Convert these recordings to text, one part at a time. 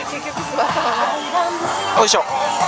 結局座ったまま。 よいしょ。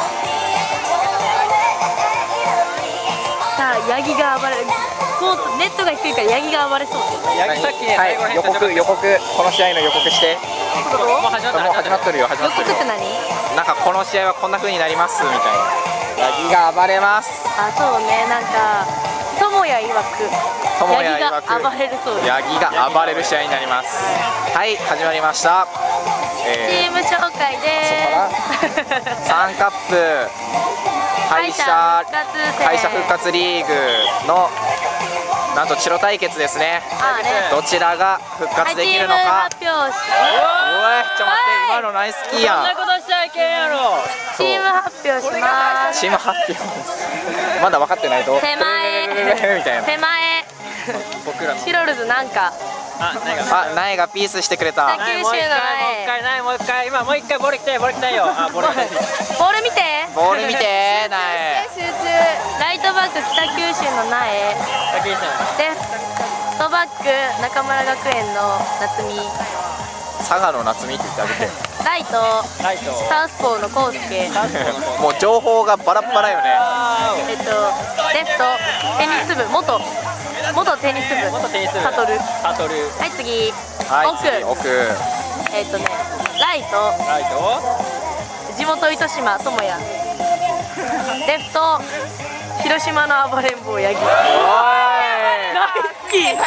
さあヤギが暴れる。ネットが低いからヤギが暴れそう。 ヤギさっきね、 はい、予告、この試合の予告して。 もう始まっとるよ、始ま予っとるよ。 告って何？ なんかこの試合はこんな風になりますみたいな。ヤギが暴れます。 あ、そうね、なんか友也曰くヤギが暴れるそうです。 ヤギが暴れる試合になります。はい、始まりました。 チーム紹介でーす。3カップ敗者復活リーグのなんとチロ対決ですね。どちらが復活できるのか。 チーム発表し。 おい、ちょ待って、今のナイスキーやん。 そんなことしちゃいけんやろ。 チーム発表します。 チーム発表。まだ分かってないと。 手前。 みたいな。 手前。 僕らの。 シロルズなんか。 苗がピースしてくれた。 北九州の苗。 もう一回、今もう一回ボール来たよ。あ、ボール来た。 ボール見て。 ボール見て、苗。 集中。ライトバック北九州の苗。レフトバック中村学園の夏美。 佐賀の夏美って言ってあげて。 ライトサウスポーの康介。 もう情報がバラバラよね。 レフトテニス部元テニス部サトル。はい次、奥ライト地元糸島智也。レフト広島の暴れん坊八木。大好き。昨日見られんや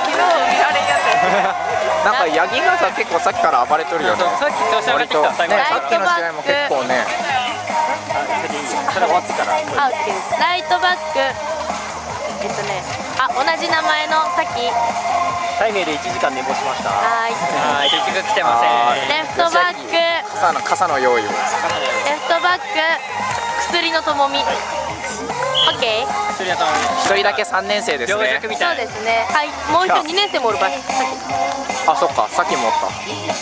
つ。 なんかヤギがさ結構さっきから暴れとるよね。 さっき調子上がってきた。 さっきの試合も結構ね。それ終わってから。 ライトバック同じ名前のさっきタイ名で1時間寝坊しました。 はい、 結局来てません。 レフトバック傘の用意を。 レフトバック薬のともみ。オッケー。 一人だけ3年生ですね。 そうですね。はい、もう一人2年生もおるばい。 あ、そっか、さっきもおった。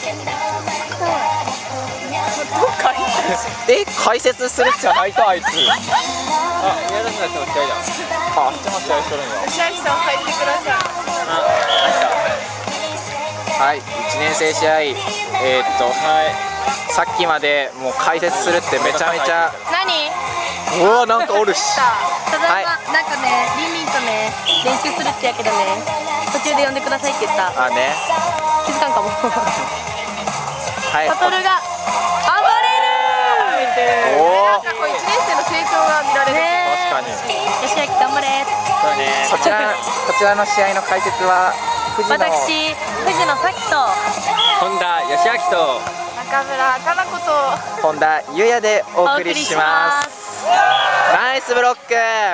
解説するじゃないとあいつ。あ、宮田さんの試合だ。あ、あっちも試合しとるんや。 白石さん入ってください。 はい、1年生試合。さっきまでもう解説するってめちゃめちゃ。 何？ うわ、なんかおるし。 ただいま、なんかね、リンリンとね、練習するってやけどね、途中で呼んでくださいって言った。 あね。 気づかんかも。 はい。 サトルが暴れる。 なんかこう1年生の成長が見られる。 確かに。 吉明頑張れ。 こちらの試合の解説は私、藤野咲と本田義明と中村かな子と本田優也でお送りします。ナイスブロック。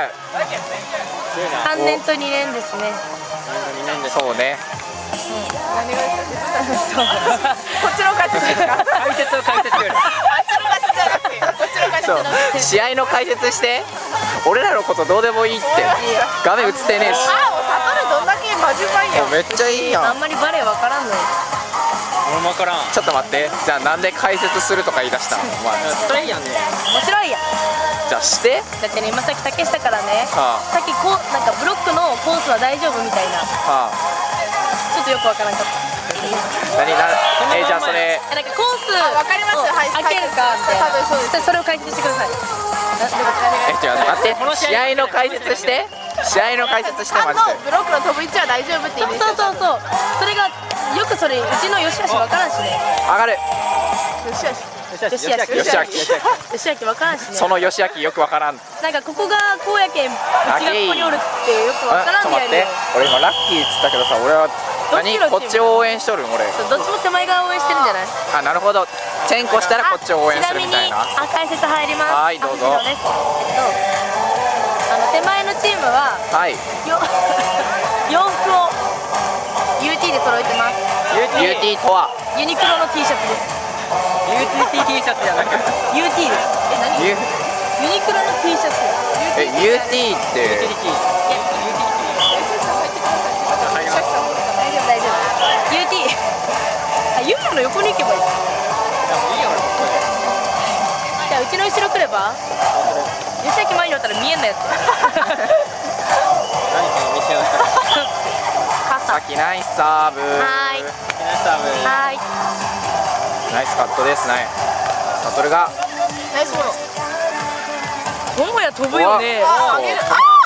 3年と2年ですね。 そうね。 何がこっちの解説ですか？ 解説を解説より。 あっちの解説じゃなくて、こっちの解説じゃなくて。 試合の解説して。俺らのことどうでもいいって。画面映ってねえし。 あ、もうサトルどんだけマジうまいやん。 めっちゃいいやん。 あんまりバレーわからんのよ。 俺もわからん。 ちょっと待って。じゃあなんで解説するとか言い出したの？ それいいやんね。 面白いやん。 じゃあして。 だってね、今さっき竹下からね、 はさっきこうなんかブロックのコースは大丈夫みたいな、 あ、 ちょっとよくわからんかった。 じゃあそれなんかコースわかります。はい。 開けるかみたいな。 多分そうです。 それを解説してください。 違う、待って。試合の解説して。試合の解説してマジで。 ブロックの飛ぶ位置は大丈夫って言うんですよ。 そう。それがよくそれうちの吉橋わからんしね。 上がる。 吉吉明わからんしね。 その吉明よくわからん。 なんかここがこうやけん、うちがここにおるってよくわからんみたいな。 俺今ラッキーっつったけどさ、俺はこっちを応援しとるん俺。 どっちも手前側応援してるんじゃない？ あ、なるほど。チェンコしたらこっちを応援するみたいな。 解説入ります。 はいどうぞ。 手前のチームは洋服を UT で揃えてます。 UT とはユニクロの T シャツです。 UT シャツじゃなくて UT です。何？ユニクロの T シャツ。 UT って大丈夫。UT。あ、ユーの横に行けばいい。じゃあうちの後ろ来れば？吉明前におったら見えんのやつ。 さっきナイスサーブ。 はい。 ナイスサーブ。 はい。 ナイスカットですね。サトルがナイスフォロー。 桃屋飛ぶよね。 あげる。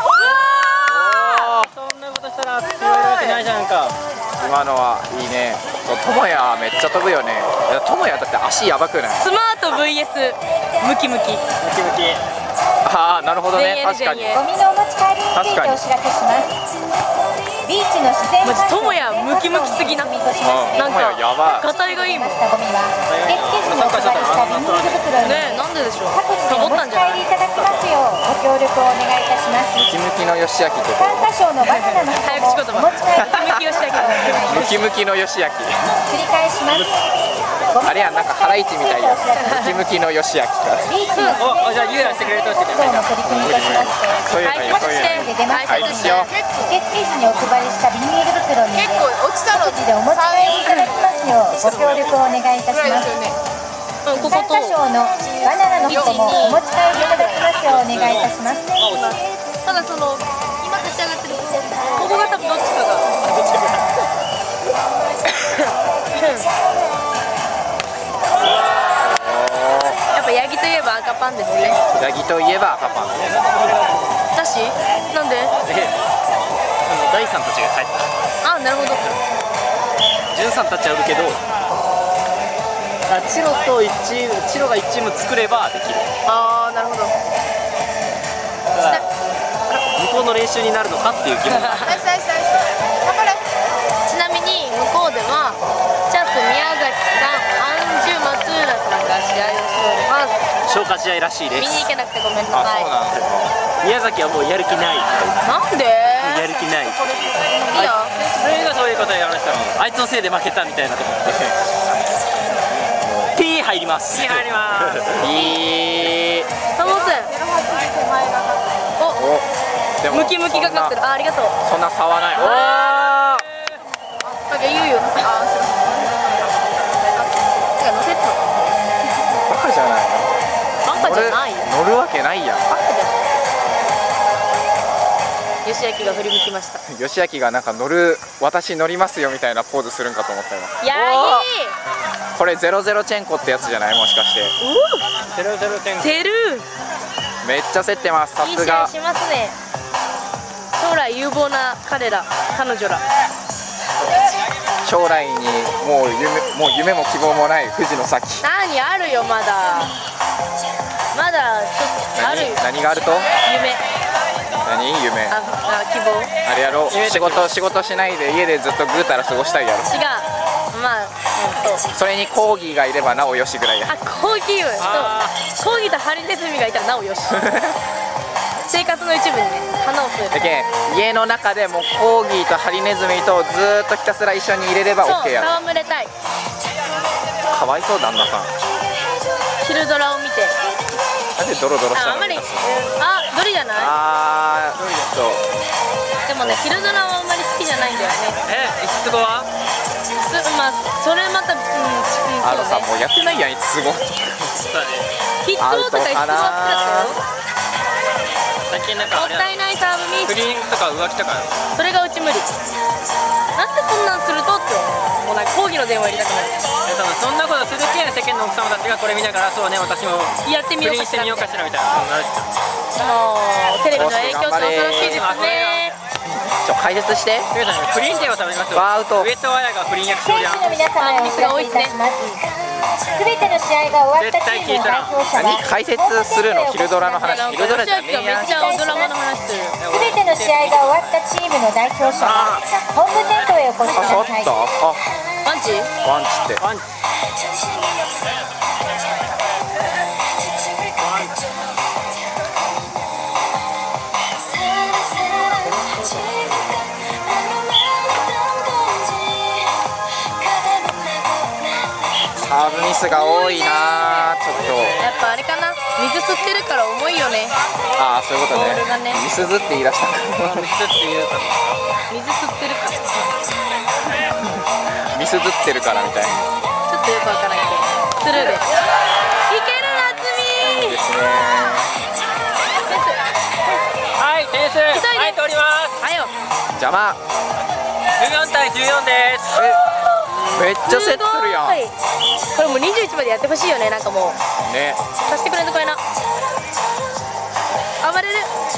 そんなことしたら強いわけないじゃんか。 今のはいいね。ともやめっちゃ飛ぶよね。ともやだって足やばくない？ スマート VS ムキムキ。 ムキムキ。 ああなるほどね。確かに。 ゴミのお持ち帰りについてお知らせします。ビーチの自然マジともやムキムキすぎな。なんかやばい。 ガタイがいいもん。 ゴミは受付時にお配りしたビニール袋にねえなんででしょう。 各自でお持ち帰りいただきますようご協力をお願いいたします。 ムキムキのよしあきってこ参加賞のバナナの早口言葉。 箱もお持ち帰りムキムキよしあき。 ムキムキのよしあき。 繰り返します。 あれやなんかハライチみたいや。ムキムキのよしあきか。 ビーチのお、じゃあユーラしてくれるとしてくれる。 の取り組みとしましてそういうのよそういうの。 出ますはいしよう。 受付時にお配りしたビニール袋に結構落ちたの各自でお持ち帰りいただきますようご協力をお願いいたしぐらいまですすよね。 ここ参加と。 賞のバナナの箱もお持ち帰りいただきますようお願いいたします。 ただその今立ち上がってるここが多分どっちかが。やっぱヤギといえば赤パンですね。 ヤギといえば赤パン。 だしなんで？ 大さんたちが帰った。 あなるほど。 ジュンさんたちはおるけど、チロとチロが1チーム作ればできる。 ああなるほど。 ただ向こうの練習になるのかっていう疑問がある。 ナイスナイスナイス。頑張れ。 ちなみに向こうではチャス宮崎さん、アンジュ松浦さんが試合をしております。 消化試合らしいです。 見に行けなくてごめんなあさい。 そうなんですよ。 宮崎はもうやる気ない。 なんで？ やる気ない。 いいよ。 それがそういうことをやられたの。あいつのせいで負けたみたいなところ。P 入ります。P 入ります。 いい。 サモス。 お。でもムキムキがかってる。あありがとう。 そんな差はない。おお。 なんか言うよ。あすいません。てか乗せた。 バカじゃないの。 バカじゃないよ。 乗るわけないやん。 バカじゃない。吉明が振り向きました。 吉明がなんか私乗りますよみたいなポーズするんかと思ったよ。 ヤこれ00チェンコってやつじゃないもしかして。 ギー。セルー。 めっちゃ競ってます。さいいすが。 試合しますね。将来有望な彼女ら。 将来にもう夢も希望もない藤野咲。 何あるよまだ。まだちょっとあるよ。 何があると？ 夢。 夢。 あ希望。 あれやろう。仕事しないで家でずっとぐうたら過ごしたいやろ。 違う。まあそう。 それにコーギーがいればなおよしぐらいや。 あコーギーとコーギーとハリネズミがいたらなおよし。生活の一部にね花を添えて。 だけん家の中でもコーギーとハリネズミとずーっとひたすら一緒に入れればそう OK やろ。 戯れたい。 かわいそう旦那さん。 昼ドラを見て。 なんでドロドロしたの？ あんまりドリじゃない？ そう。 でもね昼ドラはあんまり好きじゃないんだよね。 五つ子は？ まあそれまたそうね。 もうやってないやんいつも。 ヒットとかいつも好きだったよ。 最近なんかもったいないサーブミス。 クリーニングとか浮気とか。 それがうち無理。なんでそんなんするとってもうなんか抗議の電話入れたくなる。 多分そんなことするけん世間の奥様たちがこれ見ながらそうね私もやってみようかしらしてみようかしらみたいな。 もうテレビの影響って恐ろしいですね。 解説して。 クリーン店を食べますよ。 ワーアウト。 上戸彩が不倫役勝利。 選手の皆様へお知らせいたします。すべての試合が終わったチームの代表者は解説するの昼ドラの話。昼ドラじゃねえやん。 めっちゃドラマの話する。 すべての試合が終わったチームの代表者は本部テントへお越しください。 ワンチ？ ワンチって。サーブミスが多いなちょっと。 やっぱあれかな水吸ってるから重いよね。 ああそういうことね。 ボールがねミスズって言い出した。 水吸ってるからミスズってるからみたいな。 ちょっとよくわからないけどスルーでいける夏美ですね。 はい点数はい通ります。 はよ邪魔。 14対14です。 めっちゃ競ってるやん。 これもう20 21までやってほしいよね。なんかもうね。 させてくれんとこいな。暴れる。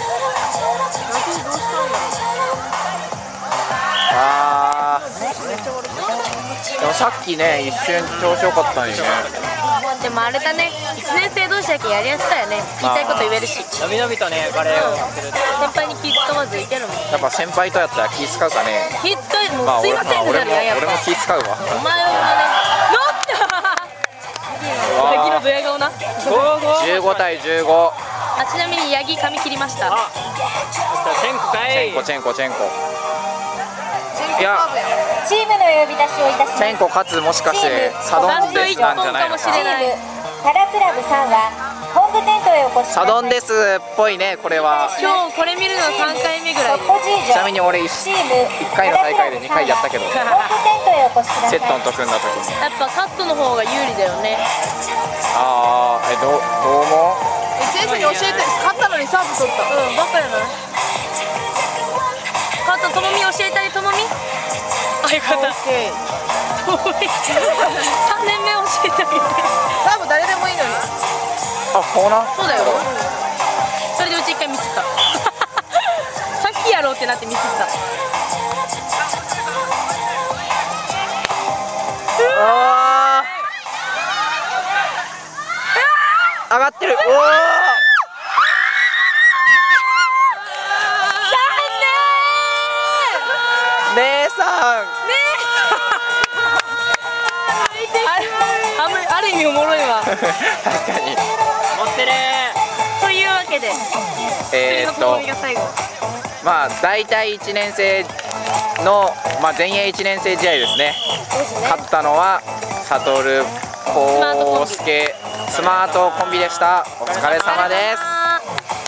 あー、でもさっきね一瞬調子良かったんよね。 でもあれだね、1年生同士だけやりやすさよね。言いたいこと言えるし、 のびのびとねバレーをする。 先輩に気使わずいけるもん。 やっぱ先輩とやったら気使うかね。 気使いもまあうすいませんってなるやん。やっぱ俺も気使うわ。 お前はね、乗ったヤギのドヤ顔な。 15対15。 あ、ちなみにヤギ髪切りました。 あ、チェンコかい。 チェンコ。いや、 チームの呼び出しをいたします。 チェンコ勝つもしかしてサドンデスなんじゃないのか。 チームパラクラブさんは本部テントへお越しください。 サドンデスっぽいねこれは。 今日これ見るの3回目ぐらい。 ちなみに俺1回の大会で2回やったけど、 本部テントへお越しください。 セットンと組んだ時に。 やっぱカットの方が有利だよね。 ああ、どう思う？ 先生に教えて、勝ったのにサーブ取った。 うん、バカやな。カット、ともみ教えてあげ、ともみ。あ、よかった。ともみ。3年目教えてあげて。 サーブ誰でもいいのに。 あ、そうな。 そうだよ。それでうち1回ミスった。さっきやろうってなってミスった。 あー、上がってる。おお。姉さん。 ある意味おもろいわ。 確かに。 持ってる。 というわけで、 まあ大体1年生の、まあ、前衛1年生試合ですね。勝ったのは悟康介スマートコンビでした。お疲れ様です。